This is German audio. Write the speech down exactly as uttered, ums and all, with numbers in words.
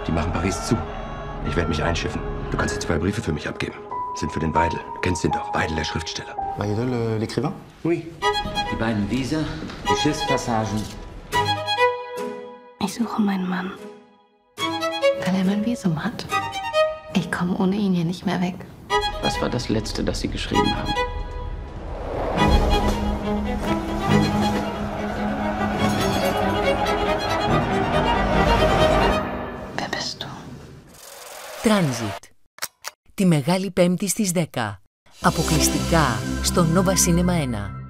Die machen Paris zu. Ich werde mich einschiffen. Du kannst die zwei Briefe für mich abgeben. Sind für den Weidel. Du kennst ihn doch. Weidel, der Schriftsteller. Weidel, euh, l'écrivain? Oui. Die beiden Visa, die Schiffspassagen. Ich suche meinen Mann. Weil er mein Visum hat. Ich komme ohne ihn hier nicht mehr weg. Was war das Letzte, das Sie geschrieben haben? Wer bist du? Transit. Τη Μεγάλη Πέμπτη στις δέκα. Αποκλειστικά στο Nova Cinema ένα.